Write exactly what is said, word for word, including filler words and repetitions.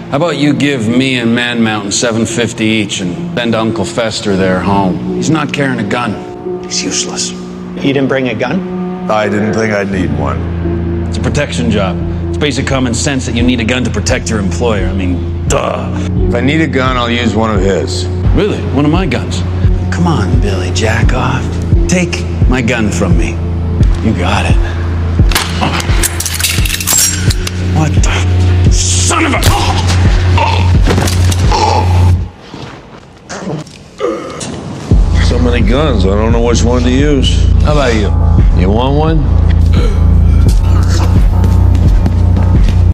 How about you give me and Man Mountain seven fifty each and send Uncle Fester there home? He's not carrying a gun. He's useless. You didn't bring a gun? I didn't think I'd need one. It's a protection job. It's basic common sense that you need a gun to protect your employer. I mean, duh. If I need a gun, I'll use one of his. Really? One of my guns? Come on, Billy Jackoff. Take my gun from me. You got it. What the son of a... So many guns, I don't know which one to use. How about you? You want one?